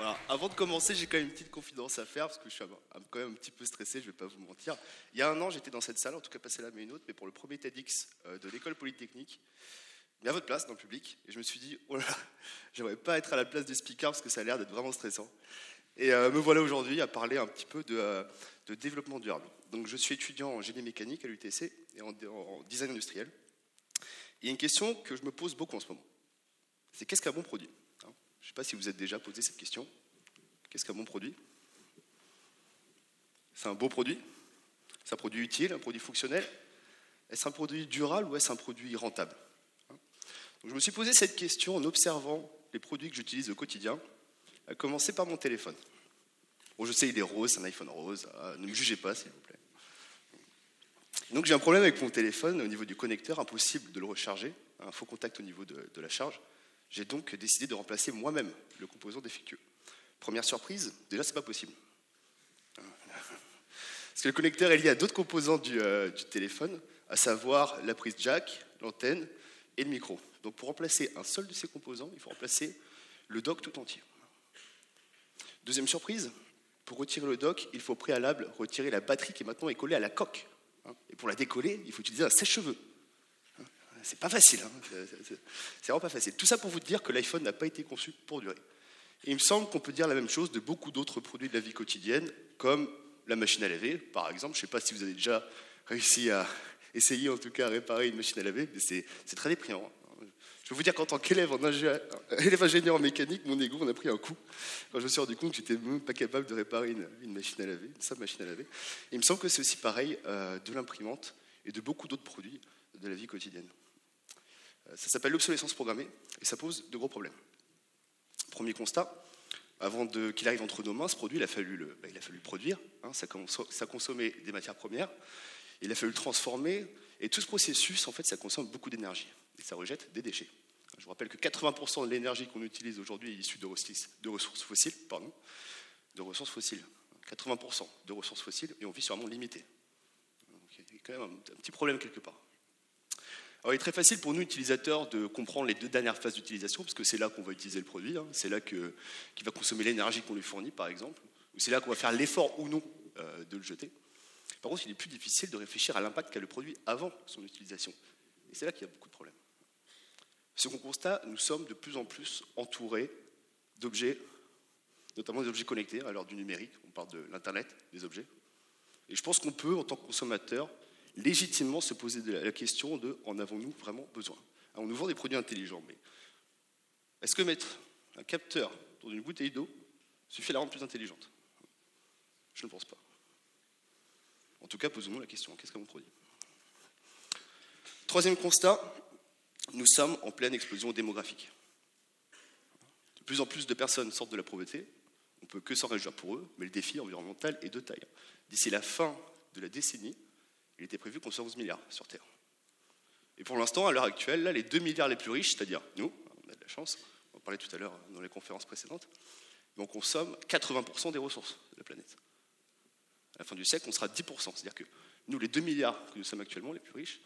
Alors, avant de commencer, j'ai quand même une petite confidence à faire, parce que je suis quand même un petit peu stressé, je ne vais pas vous mentir. Il y a un an, j'étais dans cette salle, en tout cas pas celle-là, mais une autre, mais pour le premier TEDx de l'école polytechnique, mais à votre place, dans le public, et je me suis dit, oh là là, j'aimerais pas être à la place du speaker, parce que ça a l'air d'être vraiment stressant. Et me voilà aujourd'hui à parler un petit peu de développement durable. Donc je suis étudiant en génie mécanique à l'UTC et en design industriel. Il y a une question que je me pose beaucoup en ce moment. C'est qu'est-ce qu'un bon produit ? Je ne sais pas si vous êtes déjà posé cette question. Qu'est-ce qu'un bon produit ? C'est un beau produit ? C'est un produit utile, un produit fonctionnel ? Est-ce un produit durable ou est-ce un produit rentable ? Donc je me suis posé cette question en observant les produits que j'utilise au quotidien, à commencer par mon téléphone. Bon, je sais, il est rose, c'est un iPhone rose, ne me jugez pas s'il vous plaît. Donc j'ai un problème avec mon téléphone au niveau du connecteur, impossible de le recharger, un faux contact au niveau de la charge. J'ai donc décidé de remplacer moi-même le composant défectueux. Première surprise, déjà c'est pas possible. Parce que le connecteur est lié à d'autres composants du téléphone, à savoir la prise jack, l'antenne et le micro. Donc pour remplacer un seul de ces composants, il faut remplacer le dock tout entier. Deuxième surprise, pour retirer le dock, il faut au préalable retirer la batterie qui maintenant est collée à la coque. Et pour la décoller, il faut utiliser un sèche-cheveux. C'est pas facile, c'est vraiment pas facile. Tout ça pour vous dire que l'iPhone n'a pas été conçu pour durer. Et il me semble qu'on peut dire la même chose de beaucoup d'autres produits de la vie quotidienne, comme la machine à laver, par exemple. Je ne sais pas si vous avez déjà réussi à essayer, en tout cas, à réparer une machine à laver, mais c'est très déprimant. Je peux vous dire qu'en tant qu'élève ingénieur en mécanique, mon ego en a pris un coup. Quand je me suis rendu compte que j'étais même pas capable de réparer une machine à laver, une simple machine à laver. Et il me semble que c'est aussi pareil de l'imprimante et de beaucoup d'autres produits de la vie quotidienne. Ça s'appelle l'obsolescence programmée et ça pose de gros problèmes. Premier constat, avant qu'il arrive entre nos mains, ce produit, il a fallu le produire, ça consommait des matières premières, il a fallu le transformer, et tout ce processus, en fait, ça consomme beaucoup d'énergie, et ça rejette des déchets. Je vous rappelle que 80% de l'énergie qu'on utilise aujourd'hui est issue de ressources fossiles. 80% de ressources fossiles, et on vit sur un monde limité. Donc, il y a quand même un petit problème quelque part. Alors, il est très facile pour nous, utilisateurs, de comprendre les deux dernières phases d'utilisation, parce que c'est là qu'on va utiliser le produit, c'est là qu'il va consommer l'énergie qu'on lui fournit, par exemple, ou c'est là qu'on va faire l'effort ou non de le jeter. Par contre, il est plus difficile de réfléchir à l'impact qu'a le produit avant son utilisation. Et c'est là qu'il y a beaucoup de problèmes. Second constat, nous sommes de plus en plus entourés d'objets, notamment des objets connectés à l'heure du numérique, on parle de l'Internet, des objets. Et je pense qu'on peut, en tant que consommateur, légitimement se poser la question de en avons-nous vraiment besoin ? Alors, on nous vend des produits intelligents, mais est-ce que mettre un capteur dans une bouteille d'eau suffit à la rendre plus intelligente ? Je ne pense pas. En tout cas, posons-nous la question, qu'est-ce qu'un bon produit ? Troisième constat, nous sommes en pleine explosion démographique. De plus en plus de personnes sortent de la pauvreté, on ne peut que s'en réjouir pour eux, mais le défi environnemental est de taille. D'ici la fin de la décennie, il était prévu qu'on soit 11 milliards sur Terre. Et pour l'instant, à l'heure actuelle, là, les 2 milliards les plus riches, c'est-à-dire nous, on a de la chance, on en parlait tout à l'heure dans les conférences précédentes, mais on consomme 80% des ressources de la planète. À la fin du siècle, on sera 10%. C'est-à-dire que nous, les 2 milliards que nous sommes actuellement, les plus riches,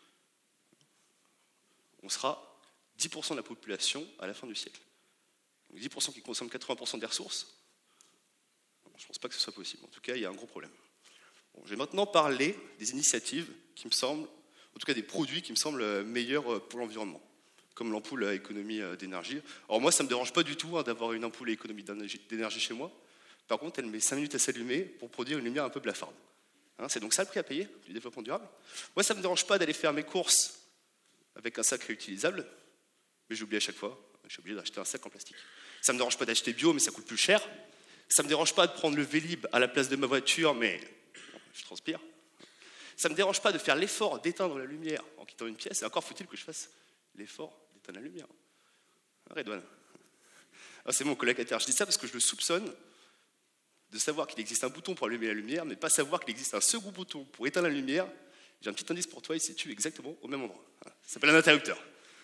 on sera 10% de la population à la fin du siècle. Donc 10% qui consomment 80% des ressources, je ne pense pas que ce soit possible. En tout cas, il y a un gros problème. Bon, je vais maintenant parler des initiatives qui me semblent, en tout cas des produits qui me semblent meilleurs pour l'environnement, comme l'ampoule à économie d'énergie. Alors moi, ça ne me dérange pas du tout d'avoir une ampoule à économie d'énergie chez moi. Par contre, elle met 5 minutes à s'allumer pour produire une lumière un peu blafarde. C'est donc ça le prix à payer du développement durable. Moi, ça ne me dérange pas d'aller faire mes courses avec un sac réutilisable, mais j'oublie à chaque fois, je suis obligé d'acheter un sac en plastique. Ça ne me dérange pas d'acheter bio, mais ça coûte plus cher. Ça ne me dérange pas de prendre le Vélib à la place de ma voiture, mais je transpire. Ça ne me dérange pas de faire l'effort d'éteindre la lumière en quittant une pièce, et encore faut-il que je fasse l'effort d'éteindre la lumière. Redouane. C'est mon colocataire, je dis ça parce que je le soupçonne de savoir qu'il existe un bouton pour allumer la lumière, mais pas savoir qu'il existe un second bouton pour éteindre la lumière. J'ai un petit indice pour toi, il se situe exactement au même endroit. Ça s'appelle un interrupteur.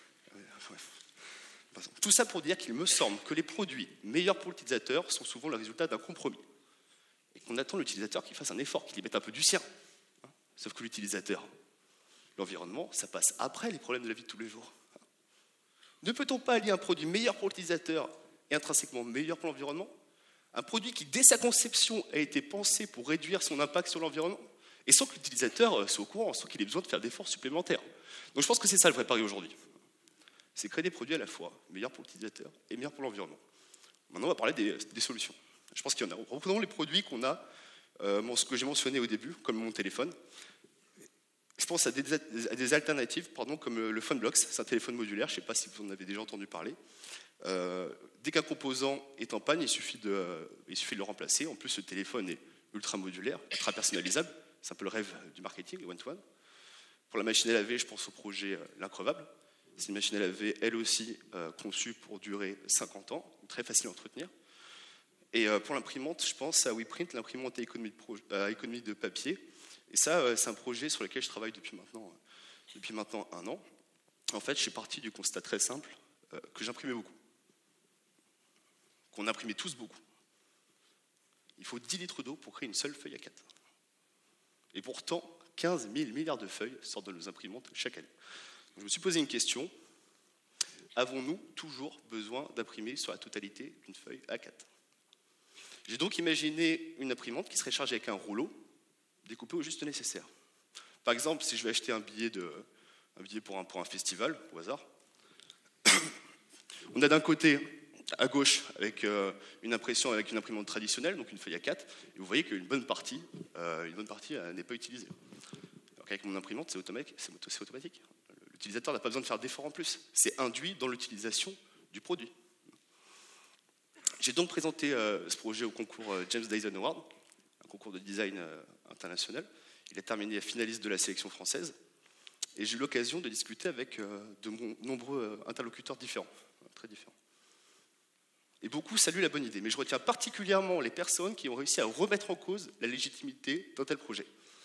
Tout ça pour dire qu'il me semble que les produits meilleurs pour l'utilisateur sont souvent le résultat d'un compromis. Et qu'on attend l'utilisateur qu'il fasse un effort, qu'il y mette un peu du sien. Sauf que l'utilisateur, l'environnement, ça passe après les problèmes de la vie de tous les jours. Ne peut-on pas allier un produit meilleur pour l'utilisateur et intrinsèquement meilleur pour l'environnement ? Un produit qui, dès sa conception, a été pensé pour réduire son impact sur l'environnement, et sans que l'utilisateur soit au courant, sans qu'il ait besoin de faire d'efforts supplémentaires. Donc je pense que c'est ça le vrai pari aujourd'hui. C'est créer des produits à la fois meilleurs pour l'utilisateur et meilleurs pour l'environnement. Maintenant, on va parler des solutions. Je pense qu'il y en a. Reprenons les produits qu'on a, ce que j'ai mentionné au début, comme mon téléphone. Je pense à des alternatives, comme le PhoneBlocks. C'est un téléphone modulaire, je ne sais pas si vous en avez déjà entendu parler. Dès qu'un composant est en panne, il suffit de le remplacer. En plus, ce téléphone est ultra modulaire, ultra personnalisable. C'est un peu le rêve du marketing, le one-to-one. Pour la machine à laver, je pense au projet L'Increvable. C'est une machine à laver, elle aussi, conçue pour durer 50 ans, très facile à entretenir. Et pour l'imprimante, je pense à WePrint, l'imprimante à économie de papier. Et ça, c'est un projet sur lequel je travaille depuis maintenant 1 an. En fait, je suis parti du constat très simple que j'imprimais beaucoup. Qu'on imprimait tous beaucoup. Il faut 10 litres d'eau pour créer une seule feuille A4. Et pourtant, 15 000 milliards de feuilles sortent de nos imprimantes chaque année. Donc, je me suis posé une question. Avons-nous toujours besoin d'imprimer sur la totalité d'une feuille A4 ? J'ai donc imaginé une imprimante qui serait chargée avec un rouleau, découpé au juste nécessaire. Par exemple, si je vais acheter un billet pour un festival, au hasard, on a d'un côté, à gauche, avec une impression avec une imprimante traditionnelle, donc une feuille A4, et vous voyez qu'une bonne partie n'est pas utilisée. Alors qu'avec mon imprimante, c'est automatique. L'utilisateur n'a pas besoin de faire d'efforts en plus. C'est induit dans l'utilisation du produit. J'ai donc présenté ce projet au concours James Dyson Award, un concours de design international. Il a terminé finaliste de la sélection française. Et j'ai eu l'occasion de discuter avec de nombreux interlocuteurs différents, très différents. Et beaucoup saluent la bonne idée, mais je retiens particulièrement les personnes qui ont réussi à remettre en cause la légitimité d'un tel projet.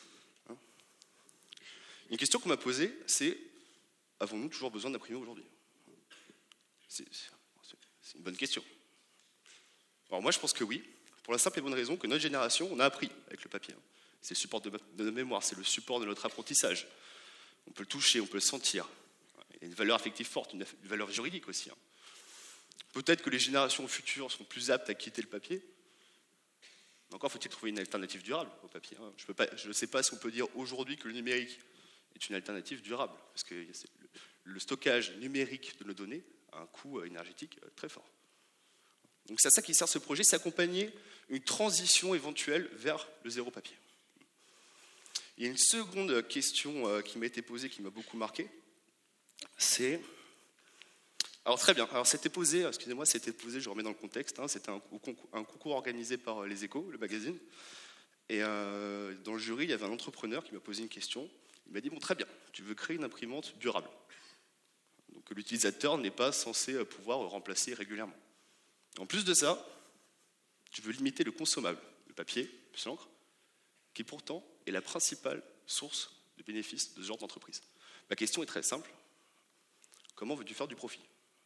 Une question qu'on m'a posée, c'est « Avons-nous toujours besoin d'imprimer aujourd'hui ?» C'est une bonne question. Alors moi, je pense que oui, pour la simple et bonne raison que notre génération, on a appris avec le papier. C'est le support de notre mémoire, c'est le support de notre apprentissage. On peut le toucher, on peut le sentir. Il y a une valeur affective forte, une valeur juridique aussi. Peut-être que les générations futures sont plus aptes à quitter le papier. Mais encore faut-il trouver une alternative durable au papier. Je ne sais pas si on peut dire aujourd'hui que le numérique est une alternative durable, parce que le stockage numérique de nos données a un coût énergétique très fort. Donc c'est à ça qui sert ce projet, c'est accompagner une transition éventuelle vers le zéro papier. Il y a une seconde question qui m'a été posée, qui m'a beaucoup marqué, c'est... Alors très bien, c'était posé, je remets dans le contexte, c'était un concours organisé par Les Échos, le magazine, et dans le jury, il y avait un entrepreneur qui m'a posé une question. Il m'a dit, bon très bien, tu veux créer une imprimante durable, donc que l'utilisateur n'est pas censé pouvoir remplacer régulièrement. En plus de ça, tu veux limiter le consommable, le papier, plus l'encre, qui pourtant est la principale source de bénéfices de ce genre d'entreprise. Ma question est très simple, comment veux-tu faire du profit ?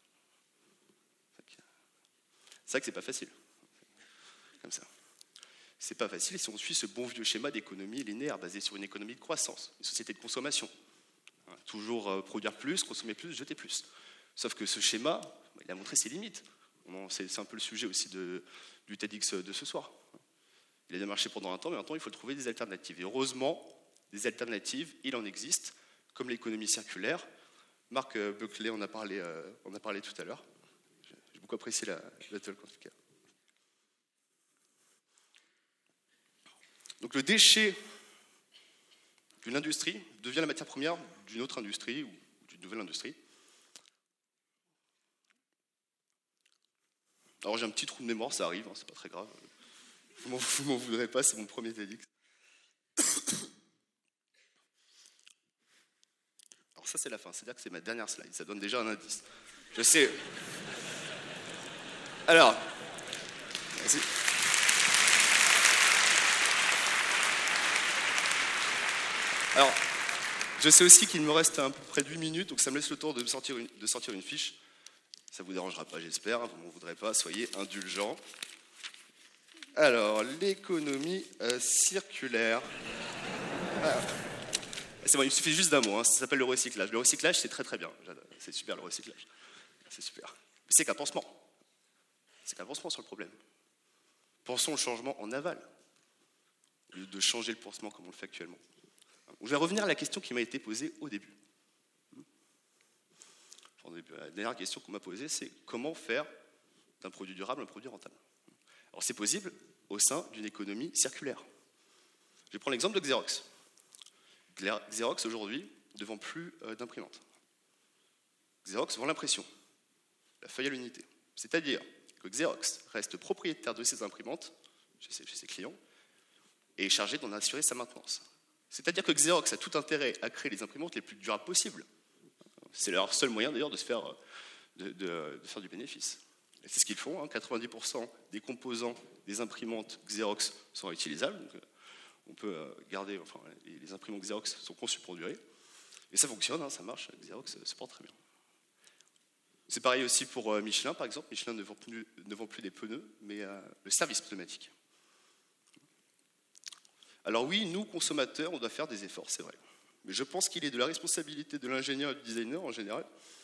C'est vrai que c'est pas facile, comme ça. C'est pas facile si on suit ce bon vieux schéma d'économie linéaire basé sur une économie de croissance, une société de consommation. Toujours produire plus, consommer plus, jeter plus. Sauf que ce schéma, il a montré ses limites. C'est un peu le sujet aussi du TEDx de ce soir. Il a bien marché pendant un temps, mais maintenant il faut trouver des alternatives. Et heureusement, des alternatives, il en existe, comme l'économie circulaire. Marc Buckley en a parlé tout à l'heure. J'ai beaucoup apprécié la talk en tout cas. Donc le déchet d'une industrie devient la matière première d'une autre industrie ou d'une nouvelle industrie. Alors j'ai un petit trou de mémoire, ça arrive, c'est pas très grave. Vous m'en voudrez pas, c'est mon premier TEDx. Alors ça c'est la fin, c'est-à-dire que c'est ma dernière slide, ça donne déjà un indice. Je sais. Alors, vas-y. Alors, je sais aussi qu'il me reste à peu près de 8 minutes, donc ça me laisse le temps de sortir une fiche. Ça ne vous dérangera pas, j'espère, vous ne m'en voudrez pas, soyez indulgents. Alors, l'économie circulaire. Ah. C'est bon, il me suffit juste d'un mot, ça s'appelle le recyclage. Le recyclage, c'est très très bien, c'est super le recyclage. C'est super. Mais c'est qu'un pansement. C'est qu'un pansement sur le problème. Pensons au changement en aval, au lieu de changer le pansement comme on le fait actuellement. Je vais revenir à la question qui m'a été posée au début. La dernière question qu'on m'a posée, c'est comment faire d'un produit durable un produit rentable. Alors c'est possible au sein d'une économie circulaire. Je vais prendre l'exemple de Xerox. Xerox aujourd'hui ne vend plus d'imprimantes. Xerox vend l'impression, la feuille à l'unité. C'est-à-dire que Xerox reste propriétaire de ses imprimantes chez ses clients et est chargé d'en assurer sa maintenance. C'est-à-dire que Xerox a tout intérêt à créer les imprimantes les plus durables possibles. C'est leur seul moyen d'ailleurs de faire du bénéfice. Et c'est ce qu'ils font, 90% des composants des imprimantes Xerox sont réutilisables. Donc on peut garder, les imprimantes Xerox sont conçues pour durer. Et ça fonctionne, ça marche, Xerox se porte très bien. C'est pareil aussi pour Michelin, par exemple. Michelin ne vend plus des pneus, mais le service pneumatique. Alors oui, nous, consommateurs, on doit faire des efforts, c'est vrai. Mais je pense qu'il est de la responsabilité de l'ingénieur et du designer, en général,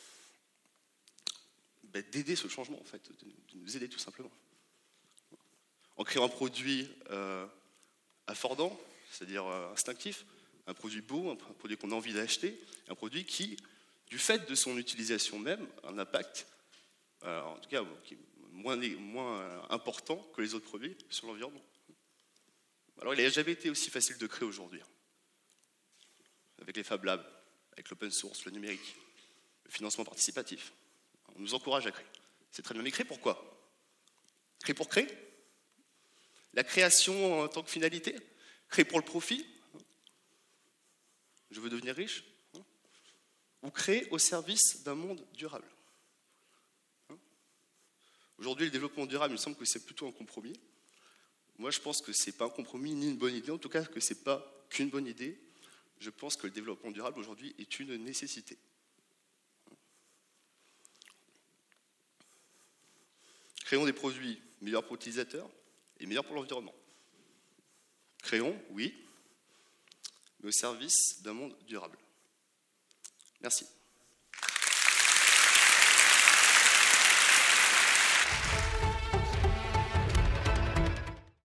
d'aider ce changement, en fait, de nous aider tout simplement. En créant un produit affordant, c'est-à-dire instinctif, un produit beau, un produit qu'on a envie d'acheter, un produit qui, du fait de son utilisation même, a un impact, en tout cas, qui est moins important que les autres produits sur l'environnement. Alors, il n'a jamais été aussi facile de créer aujourd'hui. Avec les Fab Labs, avec l'open source, le numérique, le financement participatif. On nous encourage à créer. C'est très bien, mais créer pourquoi ? Créer pour créer ? La création en tant que finalité ? Créer pour le profit ? Je veux devenir riche ? Ou créer au service d'un monde durable ? Aujourd'hui, le développement durable, il me semble que c'est plutôt un compromis. Moi, je pense que ce n'est pas un compromis ni une bonne idée, en tout cas que ce n'est pas qu'une bonne idée. Je pense que le développement durable aujourd'hui est une nécessité. Créons des produits meilleurs pour l'utilisateur et meilleurs pour l'environnement. Créons, oui, mais au service d'un monde durable. Merci.